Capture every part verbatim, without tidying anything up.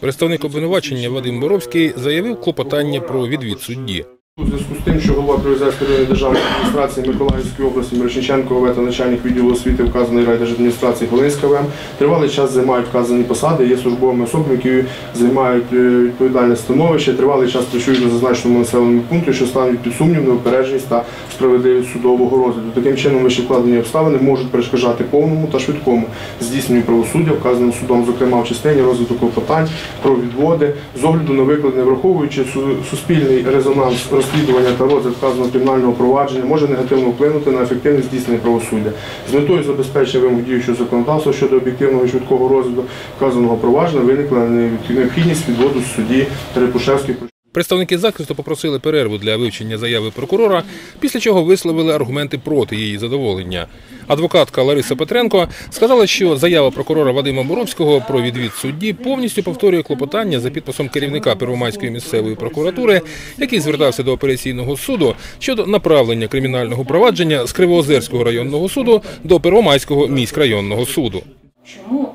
Представник обвинувачення Вадим Боровський заявив клопотання про відвід судді. У зв'язку з тим, що голова Приозерської районної державної адміністрації Миколаївської області Мирошниченко О В та начальник відділу освіти вказаної райдержадміністрації Волинська В М тривалий час займають вказані посади, є службовими особами, які займають відповідальне становище, тривалий час працюють на зазначеному населеному пункті, що ставить під сумнів неупередженість та справедливість судового розгляду. Таким чином, вищевкладені обставини можуть перешкоджати повному та швидкому здійсненню правосуддя, вказаним судом, зокрема в частині розгляду клопотань про відводи, з огляду на викладене, враховуючи суспільний резонанс розслідування та розгляд вказаного кримінального провадження може негативно вплинути на ефективне здійснення правосуддя. З метою забезпечення вимог діючого законодавства щодо об'єктивного і швидкого розгляду вказаного провадження виникла необхідність відводу судді Рябушевської. Представники захисту попросили перерву для вивчення заяви прокурора, після чого висловили аргументи проти її задоволення. Адвокатка Лариса Петренко сказала, що заява прокурора Вадима Боровського про відвід судді повністю повторює клопотання за підписом керівника Первомайської місцевої прокуратури, який звертався до апеляційного суду щодо направлення кримінального провадження з Кривоозерського районного суду до Первомайського міськрайонного суду. Чому?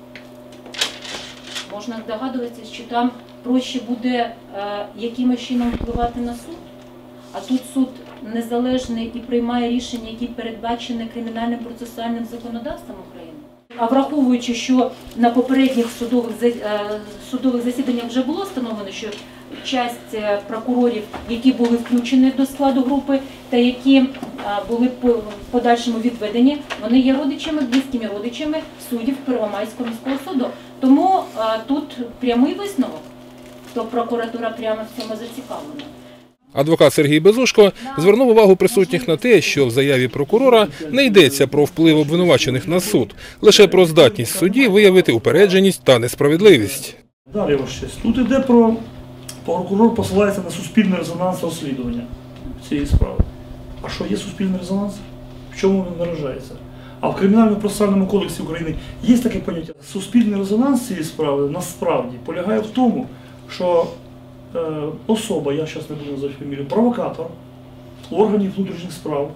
Можна здогадуватися, що там проще буде е, якимось чином впливати на суд, а тут суд незалежний і приймає рішення, які передбачені кримінальним процесуальним законодавством України. А враховуючи, що на попередніх судових, е, судових засіданнях вже було встановлено, що часть прокурорів, які були включені до складу групи та які е, були в подальшому відведені, вони є родичами, близькими родичами суддів Первомайського міського суду. Тому е, тут прямий висновок, то прокуратура прямо в цьому зацікавлена. Адвокат Сергій Безушко звернув увагу присутніх на те, що в заяві прокурора не йдеться про вплив обвинувачених на суд, лише про здатність судді виявити упередженість та несправедливість. Далі, ваш честь. Тут йде про прокурор посилається на суспільний резонанс розслідування цієї справи. А що є суспільний резонанс? В чому він виражається? А в Кримінально-процесуальному кодексі України є таке поняття. Суспільний резонанс цієї справи насправді полягає в тому, що е, особа, я зараз не буду називати фамілію, провокатор органів внутрішніх справ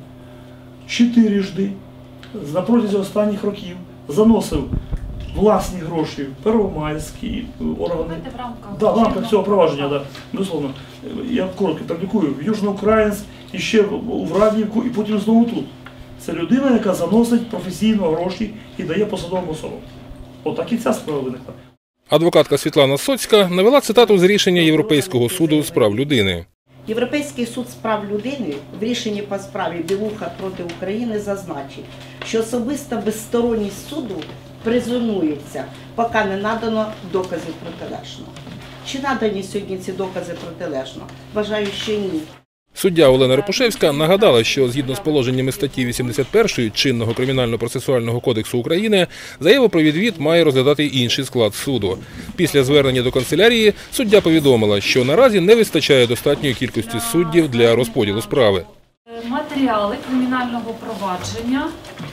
чотирижди на протязі останніх років заносив власні гроші в Первомайські органи. В рамках, да, в рамках цього провадження, да, безусловно. Я коротко перелікую, в Южноукраїнськ, і ще в Радіївку, і потім знову тут. Це людина, яка заносить професійно гроші і дає посадовим особам. Отак і ця справа виникла. Адвокатка Світлана Соцька навела цитату з рішення Європейського суду з прав людини. Європейський суд з прав людини в рішенні по справі Білуха проти України зазначив, що особиста безсторонність суду презумується, поки не надано доказів протилежного. Чи надані сьогодні ці докази протилежно? Вважаю, що ні. Суддя Олена Рябушевська нагадала, що згідно з положеннями статті вісімдесят першої чинного Кримінально-процесуального кодексу України заяву про відвід має розглядати інший склад суду. Після звернення до канцелярії суддя повідомила, що наразі не вистачає достатньої кількості суддів для розподілу справи. Матеріали кримінального провадження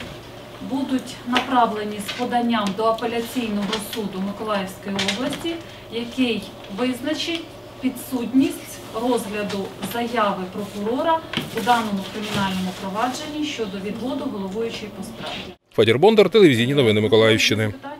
будуть направлені з поданням до апеляційного суду Миколаївської області, який визначить підсудність розгляду заяви прокурора у даному кримінальному провадженні щодо відводу головуючої по справі. Федір Бондар, телевізійні новини Миколаївщини.